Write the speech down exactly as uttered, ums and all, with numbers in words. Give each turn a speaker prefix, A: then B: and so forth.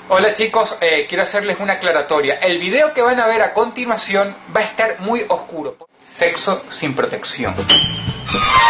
A: Hola chicos, eh, quiero hacerles una aclaratoria. El video que van a ver a continuación va a estar muy oscuro. Sexo sin protección.